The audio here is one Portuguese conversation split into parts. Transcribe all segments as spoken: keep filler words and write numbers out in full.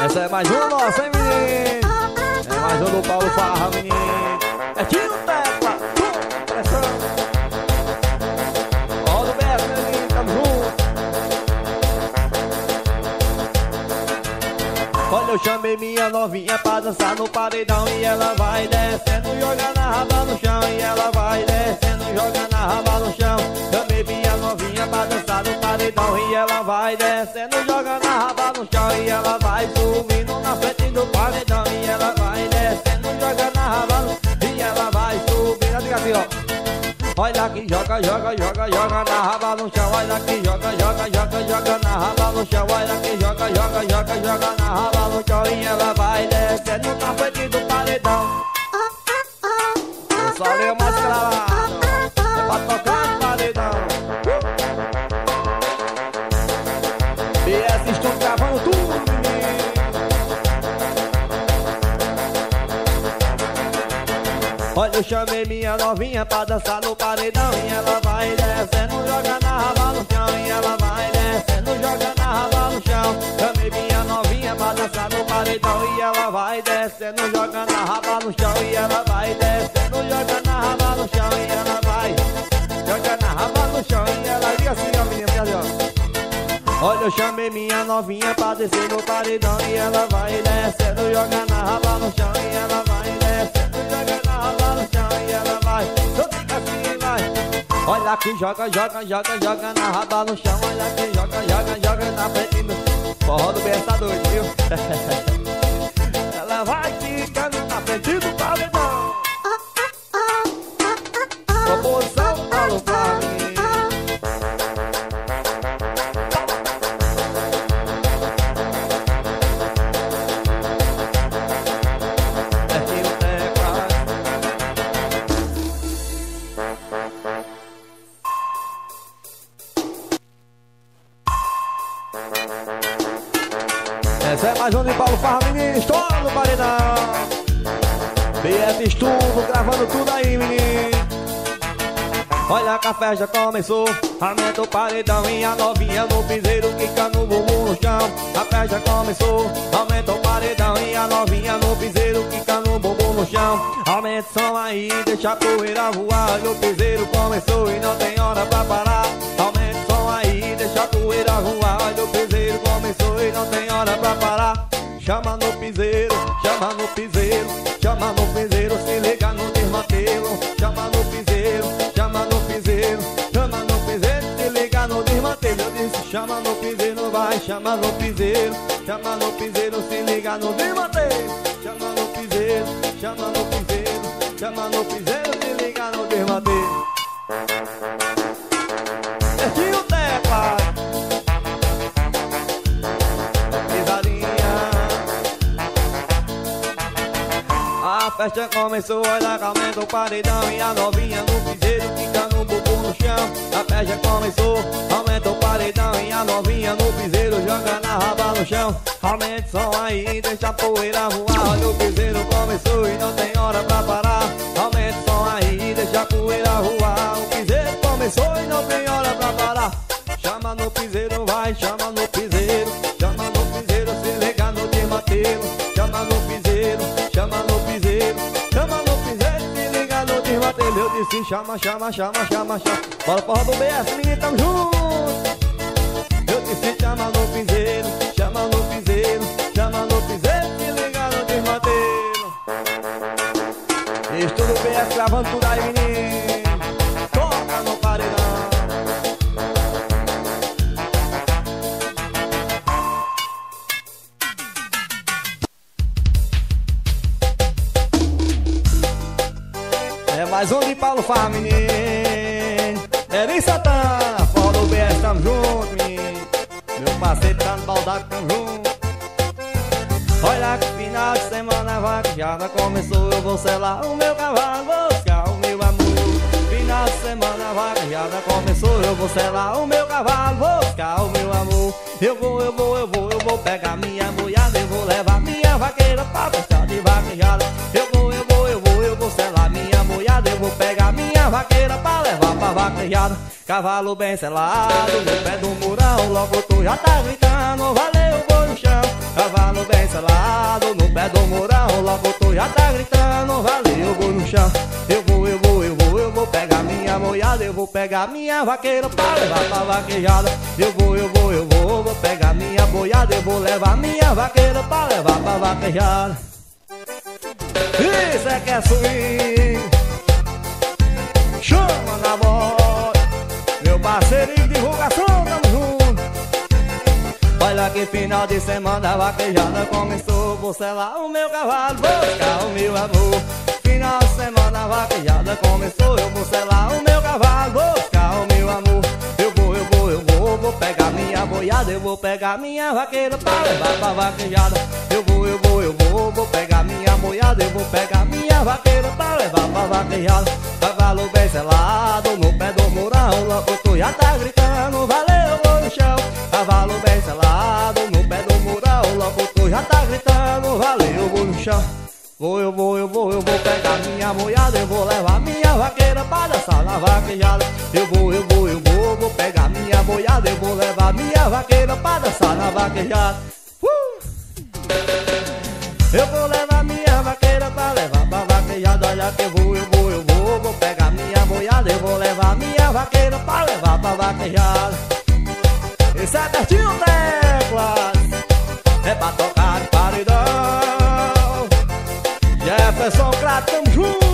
Essa é mais uma nossa, hein, menino? É mais uma do Paulo Farra, menino. É tiro tecla, pressão. Ó do Beto, meu menino, tamo junto. Olha, eu chamei minha novinha pra dançar no paredão e ela vai descendo, jogando a raba no chão. E ela vai descendo, jogando a raba no chão. Chamei minha novinha pra dançar no paredão e ela vai descendo, jogando a raba no chão. E ela vai subindo na frente do paredão e ela vai descendo, jogando a raba no chão. E ela vai subindo, diga assim, ó. Olha aqui, joga, joga, joga, joga na raba no chão. Olha aqui, joga, joga, joga, joga na raba no chão. Olha aqui, joga, joga, joga, joga na raba no chão. E ela vai descendo na frente do paredão. O sol é mais cravado, é pra tocar no paredão. B S estão gravando tudo, menino. Olha, eu chamei minha novinha pra dançar no paredão e ela vai descendo, jogando a raba no chão. E ela vai descendo, jogando a raba no chão. Chamei minha novinha pra dançar no paredão e ela vai descendo, jogando a raba no chão. E ela vai descendo, jogando a raba no chão. E ela vai jogando a raba no chão. E ela diga assim, ó, menina, cadê, ó? Olha, eu chamei minha novinha pra descer no paredão e ela vai descendo, jogando a raba no chão. E ela vai descendo, jogando a raba no chão. E ela vai, eu digo assim, vai. Olha aqui, joga, joga, joga, joga na raba no chão. Olha aqui, joga, joga, joga na frente do forró do berço doido, viu? Ela vai ficando na frente do paredão. Proporção Paulo Farra. Essa é mais um de Paulo Farra, menino, estoura no paredão. B S Estudo, gravando tudo aí, menino. Olha que a festa começou, aumenta o paredão e a novinha no piseiro, quica no bumbum no chão. A festa começou, aumenta o paredão e a novinha no piseiro, quica no bumbum no chão. Aumenta o som aí, deixa a poeira voar. Olha, o piseiro começou e não tem hora pra parar. Aumenta o som aí, deixa a poeira voar. Olha, o piseiro começou e não tem hora pra parar. Chama no piseiro, chama no piseiro, chama no piseiro, se liga no desmantelo. Chama no piseiro, chama no piseiro, chama no piseiro, se liga no desmantelo. Eu disse chama no piseiro, vai, chama no piseiro, chama no piseiro, se liga no desmantelo. Chama no piseiro, chama no piseiro, chama no piseiro, se liga no desmantelo. Certinho tecla. A festa começou, olha que aumenta o paredão e a novinha no piseiro, fica no bumbum no chão. A festa começou, aumenta o paredão e a novinha no piseiro, joga na raba no chão. Aumenta o som aí, deixa a poeira voar. Olha, o piseiro começou e não tem hora pra parar. Aumenta o som aí, deixa a poeira voar. O piseiro começou e não tem hora pra parar. Chama no piseiro, vai, chama no piseiro, chama no piseiro, se liga no desmantelo. Chama no piseiro, chama no piseiro, chama no piseiro, se liga no desmantelo. Eu disse chama, chama, chama, chama, chama. Bora porra do B S, menino, tamo junto. Eu disse chama no piseiro, chama no piseiro, chama no piseiro, se liga no desmantelo. Estudo B S gravando tudo aí, menino. Toca no paredão. É mais um de Paulo Farra, menino. Eri Santana, forró do B S, tamo junto, menino. Meu parceiro tá no baldaco, tamo junto. Olha que final de semana a vaquejada começou. Eu vou selar o meu cavalo, vou buscar o meu amor. Final de semana a vaquejada começou. Eu vou selar o meu cavalo, vou buscar o meu amor. Eu vou, eu vou, eu vou, eu vou pegar minha mulherada. Eu vou levar minha vaqueira pra festa de vaquejada. Eu vou, eu vou, eu vou, eu vou selar minha mulherada. Eu vou pegar minha vaqueira pra levar pra vaquejada. Cavalo bem selado, no pé do murão. moral, logo tu já tá gritando, valeu, boi no chão. Cavalo bem selado, no pé do moral, logo tu já tá gritando, valeu, boi no chão. Eu vou, eu vou, eu vou, eu vou pegar minha boiada, eu vou pegar minha vaqueira pra levar pra vaquejada. Eu vou, eu vou, eu vou, vou pegar minha boiada, eu vou levar minha vaqueira pra levar pra vaquejada. Isso é que é swing, chama na voz, meu parceirinho de divulgação, tamo junto. Olha que final de semana a vaquejada começou, vou selar o meu cavalo, vou buscar o meu amor. Final de semana a vaquejada começou, eu vou selar o meu cavalo, vou buscar o meu amor. Eu vou, eu vou, eu vou, vou pegar minha boiada, eu vou pegar minha vaqueira pra levar pra vaquejada. Eu vou, eu vou, eu vou, vou pegar minha boiada, eu vou pegar minha vaqueira pra levar pra vaquejada. Cavalo bem selado, no pé do moral, logo tu já tá gritando, valeu, vou no chão. Cavalo bem selado, no pé do moral, logo tu já tá gritando, valeu, vou no chão. Vou, eu vou, eu vou, eu vou pegar minha boiada, eu vou levar minha vaqueira pra dançar na vaquejada. Eu vou, eu vou, eu vou, vou pegar minha boiada, eu vou levar minha vaqueira pra dançar na vaquejada. Uh! Eu vou levar minha vaqueira pra levar pra vaquejada. Olha que eu vou, eu vou, eu vou, vou pegar minha boiada, eu vou levar minha vaqueira pra levar pra vaquejada. Esse é Bertinho Teclas, é pra tocar de paredão. Jefferson Crato, tamo junto.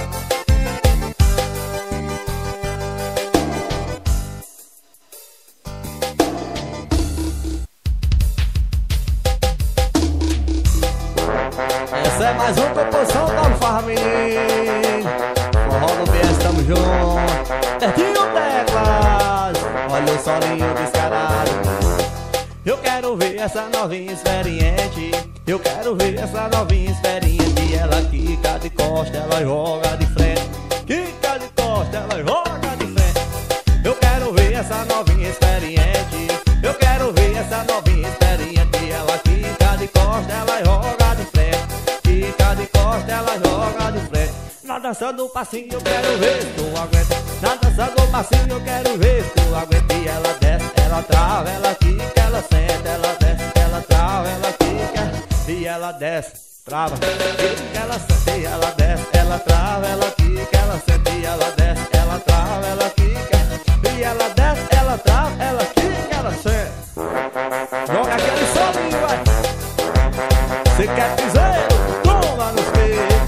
Essa é mais uma composição Paulo Farra, menino. Forró do B S, tamo junto. Bertinho Teclas, olha o solinho descarado. Eu quero ver essa novinha experiente, eu quero ver essa novinha experiente. Ela quica de costa, ela joga de frente, quica de costa, ela joga de frente. Eu quero ver essa novinha experiente, eu quero ver essa novinha experiente. Ela quica de costa, ela joga de frente, quica de costa, ela joga de frente. Na dança do passinho eu quero ver se tu aguenta, na dança do passinho eu quero ver se tu aguenta. E ela desce, ela trava, ela quica, ela senta, ela desce, ela trava, ela quica. E ela desce, trava, quica, ela senta. E ela desce, ela trava, ela quica, ela senta. E ela desce, ela trava, ela quica. E ela desce, ela trava, ela quica, ela senta. Joga aquele solinho, vai. Cê quer dizer, toma nos peitos.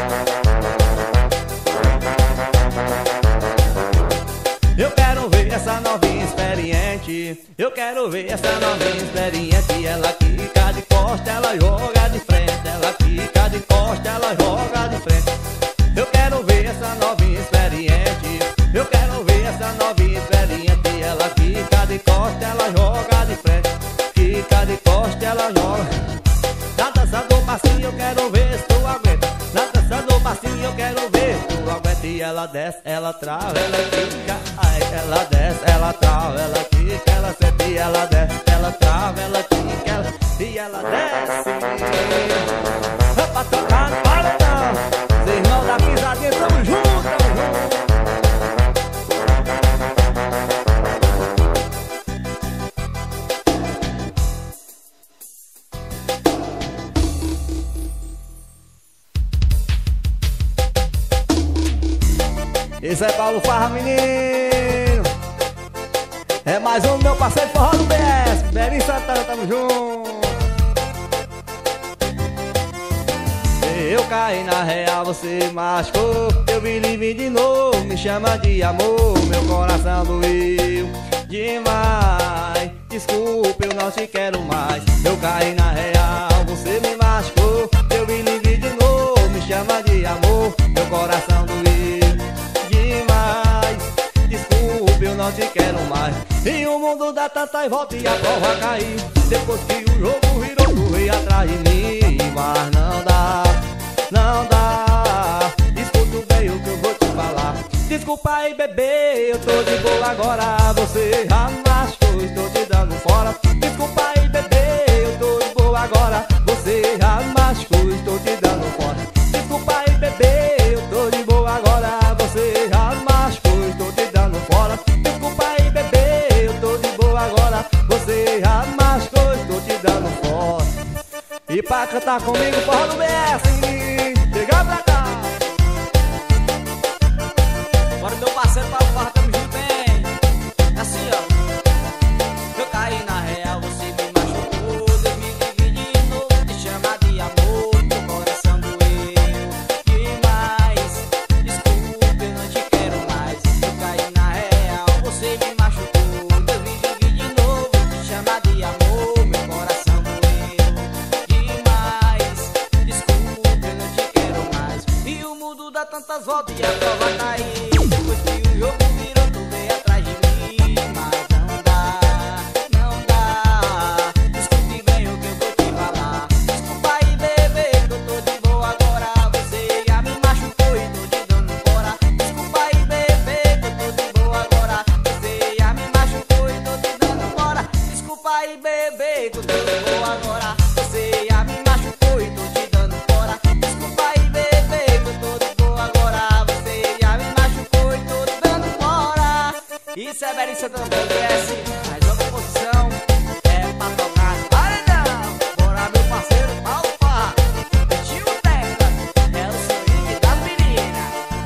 Eu quero ver essa novinha experiente, eu quero ver essa novinha experiente. Ela quica de costa, ela joga de frente, ela quica de costa, ela joga de frente. Eu quero ver essa novinha experiente, eu quero ver essa novinha experiente. Ela quica de costa, ela joga de frente, quica de costa, ela joga. Na dança do passinho eu quero ver se tu aguenta, na dança do passinho eu quero ver se tu aguenta. E ela desce, ela trava, ela quica, ai, ela desce, ela trava, ela quica, ela senta. E ela desce, ela trava, ela quica, ela, e ela desce. É pra tocar no paredão, os irmãos da pisadinha, tamo junto, tamo junto. Esse é Paulo Farra, menino. É mais um meu parceiro forró do B S, Berinho Santana, tamo junto. Eu caí na real, você machucou. Eu vi livre de novo, me chama de amor. Meu coração doeu demais. Desculpa, eu não te quero mais. Eu caí na real, você me machucou. Eu vi livre de novo, me chama de amor. Meu coração doeu demais. Desculpe, eu não te quero mais. E o mundo dá tanta e volta e a prova cair. Depois que o jogo virou, tu veio atrás de mim. Mas não dá, não dá. Escuta bem o que eu vou te falar. Desculpa aí, bebê, eu tô de boa agora. Você já machucou, estou te dando fora. Desculpa aí, bebê, eu tô de boa agora. Você já machucou, estou te dando fora. Desculpa aí, bebê, eu tô de boa agora. Você já machucou, estou te dando fora. Desculpa aí, bebê, eu tô de boa agora você já machucou, estou te dando forte. E pra cantar comigo, forró do B S, chega pra cá. Bora meu parceiro para o farra, tamo junto, hein? Assim, ó. Eu caí na real, você me machucou. Deus me divide de novo, te chama de amor. Meu coração doeu demais. Desculpa, eu não te quero mais. Eu caí na real, você me machucou. Deus me divide de novo, te chama de amor. Meu coração doeu demais. Desculpa, eu não te quero mais. E o mundo dá tantas voltas e a prova tá aí. Depois que o jogo virou, tu veio atrás de mim. Mas não dá, não dá. Escute bem o que eu vou te falar. Desculpa aí, bebê, que eu tô de boa agora. Você já me machucou e tô te dando fora. Desculpa aí, bebê, que eu tô de boa agora. Você já me machucou e tô te dando fora. Desculpa aí, bebê, que eu tô de boa agora. Você já me machucou e tô te dando fora. Desculpa aí, bebê, que eu tô de boa agora. Você já me machucou e tô te dando fora. Isso é Beri Santana Podcast, mais uma composição é pra tocar no paredão. Bora meu parceiro Paulo Farra, tio Tecla, é o swing da menina.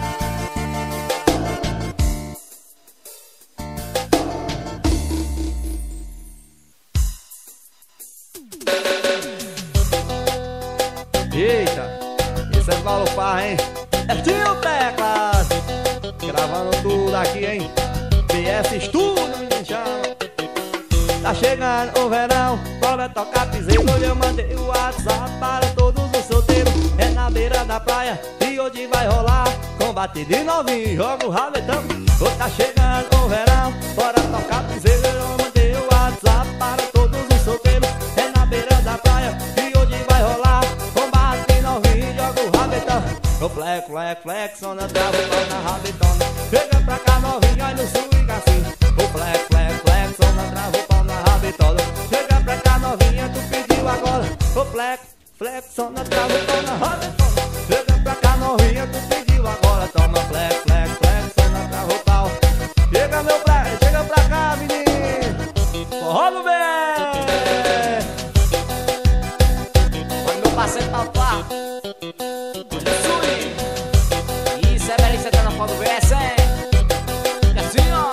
Eita, esse é Paulo Farra, hein? É Tio Teclas, gravando tudo aqui, hein? B S Studio, me chama. Tá chegando o verão, bora tocar piseiro. Hoje eu mandei o WhatsApp para todos os solteiros. É na beira da praia e hoje vai rolar combate de novinho, joga o rabetão. Hoje tá chegando o verão, bora tocar piseiro. Eu mandei o WhatsApp para todos os solteiros. É na beira da praia e hoje vai rolar combate de novinho, joga o rabetão. O flex, flex, flexona, trava o pau na rabetona. Chega pra cá novinho, olha o swing assim. O flex, flex, flexona, trava o pau na rabetona. Chega pra cá novinha, tu pediu agora. O flex, flexona, trava o pau na rabetona. Chega pra cá novinha, tu pediu agora. Toma flex, flex, flexona, trava o pau. Chega meu flex, chega pra cá menino. Forró no B. Bora meu parceiro Paulo Farra, olha o swing. Isso é Beri Santana Podcast do B S, hein? E assim, ó.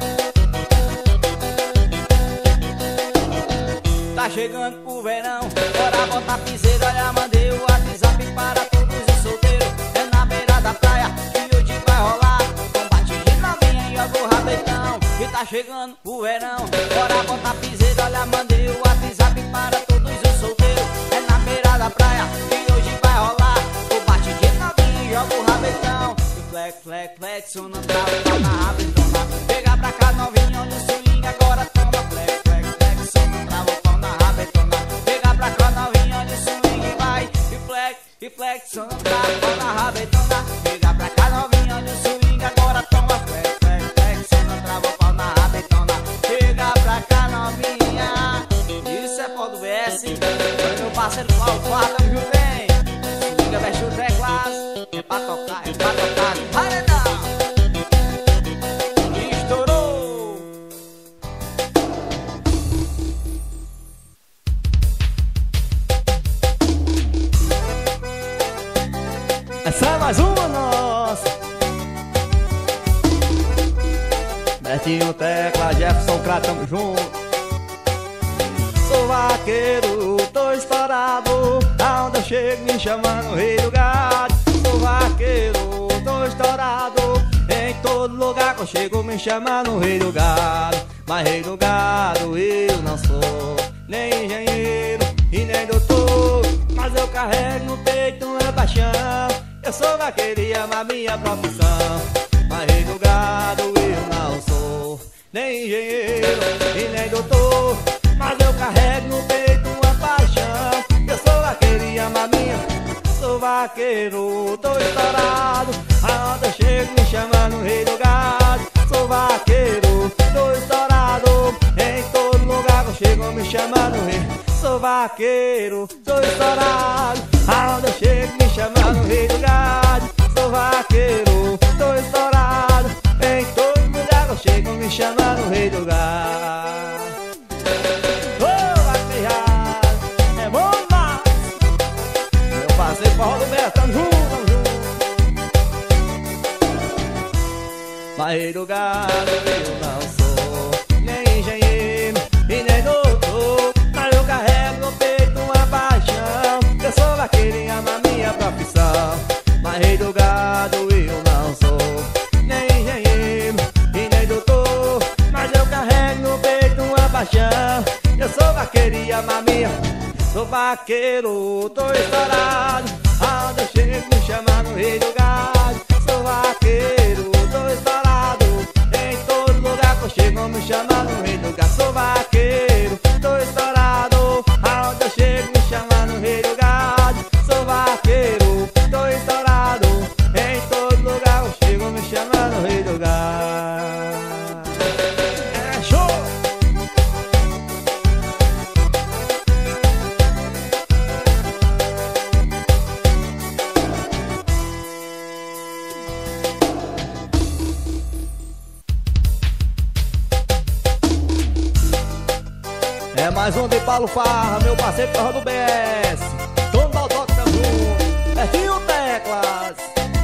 Tá chegando o verão, bora botar piseiro. Olha, mandei o WhatsApp para todos os solteiros. É na beira da praia que hoje vai rolar combate de novinha e joga o rabetão. E tá chegando o verão, bora botar piseiro. Olha, mandei o WhatsApp para todos os solteiros. É na beira da praia que hoje vai rolar combate de novinha e joga o rabetão. E flex, flex, flex, não trava o pau na rabetona. Chega pra cá novinha, olha o swing agora, toma flex, flex, flex, não trava o pau na rabetona. Chega pra cá novinha, olha o swing vai. E flex, e flex, não trava o pau na rabetona. Chega pra cá novinha, olha o swing agora, toma flex, flex, flex, não trava o pau na rabetona. Chega pra cá novinha. Isso é pó do B S, olha meu parceiro Paulo Farra, tamo junto, hein? Swing veste o Teclas, é pra tocar, é pra tocar no paredão. Estourou. Essa é mais uma nossa. Betinho, Tecla, Jefferson, Crato, tamo junto. Sou vaqueiro, tô estourado. Aonde eu chego me chamando rei do gado. Sou vaqueiro, tô estourado. Em todo lugar que eu chego me chamando rei do gado. Mas rei do gado eu não sou nem engenheiro e nem doutor. Mas eu carrego no peito um paixão. Eu sou vaqueiro e amo a minha profissão. Mas rei do gado eu não sou nem engenheiro e nem doutor. Mas eu carrego no peito uma paixão. Eu sou vaqueiro e amo a minha. Sou vaqueiro, tô estourado. Aonde eu chego me chamando rei do gado. Sou vaqueiro, tô estourado. Em todo lugar que eu chego me chamando rei. Sou vaqueiro, tô estourado. Aonde eu chego me chamando rei do gado. Sou vaqueiro, tô estourado. Em todo lugar que eu chego me chamando rei do gado. rei do gado eu não sou nem engenheiro e nem doutor, mas eu carrego no peito uma paixão. Eu sou vaqueiro e amo a minha profissão. Mas rei do gado eu não sou nem engenheiro e nem doutor, mas eu carrego no peito uma paixão. Eu sou vaqueiro e amo a minha. Sou vaqueiro, tô estourado, aonde eu chego me chamando rei do gado. Sou vaqueiro, tô estourado, em todo lugar que eu chego me chamando rei do gado. Sou vaqueiro, tô estourado, aonde eu chego me chamando rei do gado. Sou vaqueiro, tô estourado, em todo lugar que eu chego me chamando rei do gado. É show! É mais um de Paulo Farra, meu parceiro Farra do B S. Dono da Autoto Campum, Bertinho Teclas.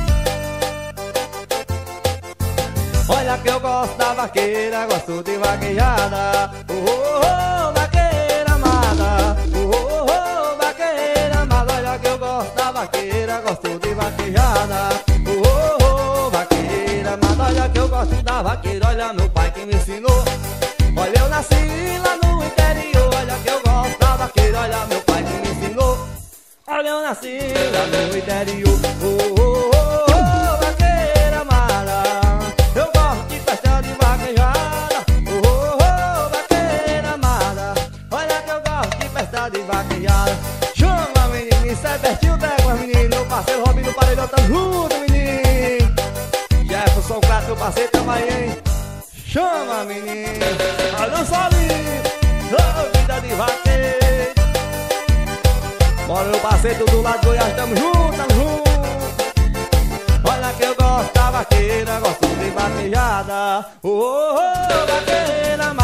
Olha que eu gosto da vaqueira, gosto de vaquejada. Oh, oh, oh, vaqueira amada. Oh, oh, oh, vaqueira amada. Olha que eu gosto da vaqueira, gosto de vaquejada. Oh, oh, oh, vaqueira amada. Olha que eu gosto da vaqueira, olha meu pai que me ensinou. Olha eu nasci lá no interior, olha que eu gosto da vaqueira, olha meu pai que me ensinou. Olha eu nasci lá no interior. Oh, oh, oh, oh, vaqueira amada. Eu gosto de festa de vaquejada. Oh, oh, oh, vaqueira amada. Olha que eu gosto de festa de vaquejada. Chama menino, isso é Bertinho Teclas, menino. Meu parceiro Robin do Paredão, tá junto, menino. Jefferson Crato, meu parceiro também, hein. Chama menino, a dança ali, oh, vida de vaqueiro. Bora meu parceiro do lado de Goiás, tamo junto, tamo junto. Olha que eu gosto da vaqueira, gosto de vaquejada. Oh, oh, oh, vaqueira.